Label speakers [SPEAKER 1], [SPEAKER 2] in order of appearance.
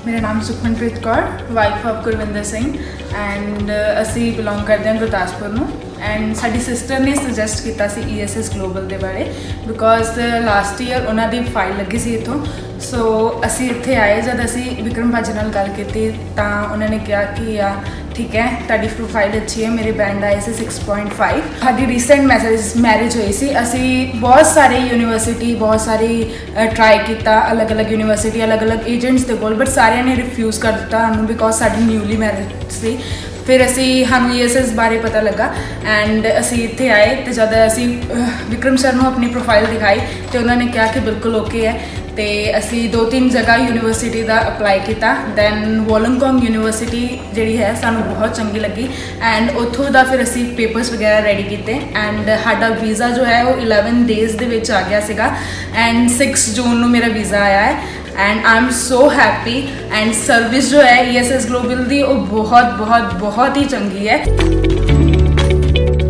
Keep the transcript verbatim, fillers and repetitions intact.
[SPEAKER 1] मेरा नाम Sukhmanpreet Kaur, wife of Gurvinder Singh and असी बिलोंग करते हैं गुरदासपुर नूं। एंड साडी सिस्टर ने सुजैसट किया C E S S global के बारे बिकॉज लास्ट ईयर उन्होंने फाइल लगी सी इतों। सो असी इत्थे आए जब असी विक्रम भाजी नाल गल की तो उन्होंने कहा कि आ ठीक है तुहाडी प्रोफाइल अच्छी है, मेरे बैंड आए से सिक्स पॉइंट फाइव। साडी रीसेंट मैसेज मैरिज हुई सी, असी बहुत सारे यूनिवर्सिटी बहुत सारी ट्राई किया, अलग अलग यूनिवर्सिटी अलग अलग एजेंट्स के कोल, बट सारिਆਂ ने रिफ्यूज़ कर दिता सानू बिकॉज साडी न्यूली मैरिज सी। फिर असी सानू ई एस एस बारे पता लगा एंड असी इत्थे आए तो जब असी विक्रम सर नू अपनी प्रोफाइल दिखाई तो उन्होंने कहा कि बिल्कुल ओके है। तो असी दो तीन जगह यूनिवर्सिटी का अप्लाई किया, दैन वॉलंगकॉन्ग यूनिवर्सिटी जी है सानू बहुत चंगी लगी एंड उतों का फिर असी पेपर्स वगैरह रेडी किए एंड साडा वीज़ा जो है वो इलेवन डेज़ दे विच आ गया सीगा एंड सिक्स जून नू मेरा वीज़ा आया है and I am so happy. And service जो है ई एस एस ग्लोबल की वो बहुत बहुत बहुत ही चंगी है।